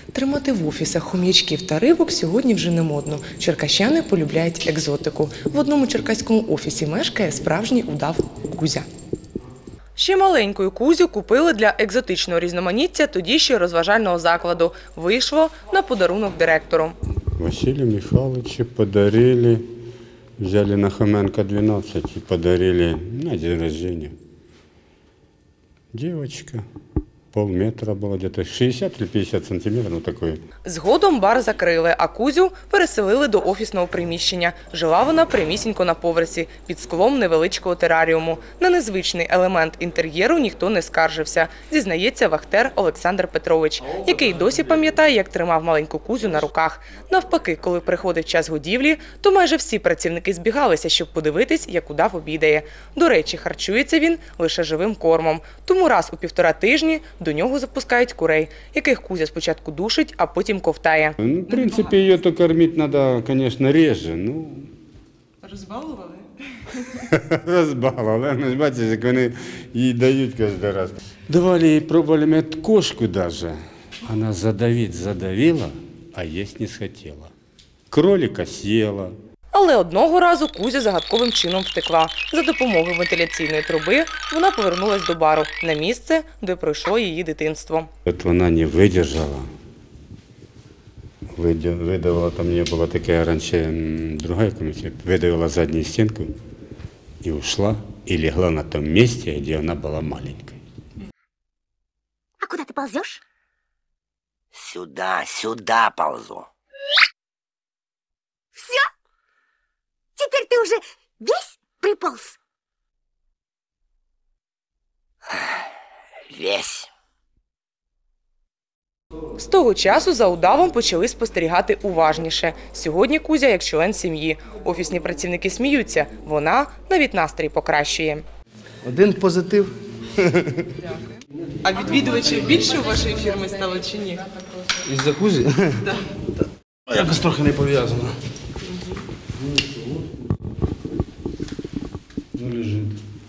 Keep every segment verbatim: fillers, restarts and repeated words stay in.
Тримати в офісах хом'ячків та рибок сьогодні вже не модно. Черкащани полюбляють екзотику. В одному черкаському офісі мешкає справжній удав Кузя. Ще маленькою Кузю купили для екзотичного різноманіття тоді ще розважального закладу. Вийшло на подарунок директору. Василию Михайловичу подарили, взяли на Хоменко двенадцать и подарили на день рождения. Девочка, полметра была, где-то шестьдесят или пятьдесят сантиметров, ну такое. Згодом бар закрили, а Кузю переселили до офісного приміщення. Жила вона прямісінько на поверсі, під склом невеличкого тераріуму. На незвичний елемент інтер'єру ніхто не скаржився, зізнається вахтер Олександр Петрович, який досі пам'ятає, як тримав маленьку Кузю на руках. Навпаки, коли приходив час годівлі, то майже всі працівники збігалися, щоб подивитись, як удав обідає. До речі, харчується він лише живим кормом. Тому раз у півтора тижні до нього запускають курей, яких Кузя спочатку душить, а потім ковтає. Ну, в принципе, ее то кормить надо, конечно, реже. Ну... Розбалували? Розбалували. Ну, бачиш, як вони їй дають кожен раз. Давали їй, пробовали мед кошку даже. Она задавить задавила, а есть не схотела. Кролика съела. Але одного разу Кузя загадковим чином втекла. За допомогою вентиляційної труби вона повернулась до бару, на місце, де пройшло її дитинство. От вона не видержала. Видавила, там не була така раніше друга комісія, видавила задню стінку і ушла, і легла на тому місці, де вона була маленькою. А куда ты ползешь? Сюда, сюда ползу. Все? Теперь ты уже весь приполз? Весь. З того часу за удавом почали спостерігати уважніше. Сьогодні Кузя як член сім'ї. Офісні працівники сміються. Вона навіть настрій покращує. Один позитив. А відвідувачів більше у вашої фірми стало чи ні? Із джакузі? Так. Якось трохи не пов'язано. Ну, лежить.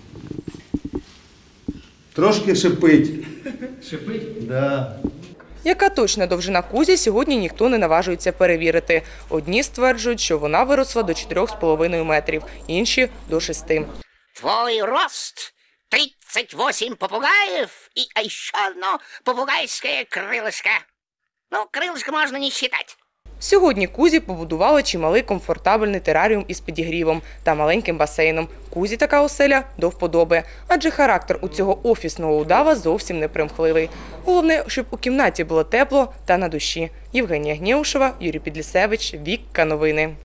Трошки шипить. Шипить? Так. Да. Яка точна довжина Кузі, сьогодні ніхто не наважується перевірити. Одні стверджують, що вона виросла до чотирьох з половиною метрів, інші – до шести. Твой рост тридцать восемь попугаев и а еще одно попугайское крылышко. Ну, крылышко можно не считать. Сьогодні Кузі побудували чималий комфортабельний тераріум із підігрівом та маленьким басейном. Кузі така оселя до вподоби, адже характер у цього офісного удава зовсім не примхливий. Головне, щоб у кімнаті було тепло та на душі. Євгенія Гнєушева, Юрій Підлісевич, Вікка Новини.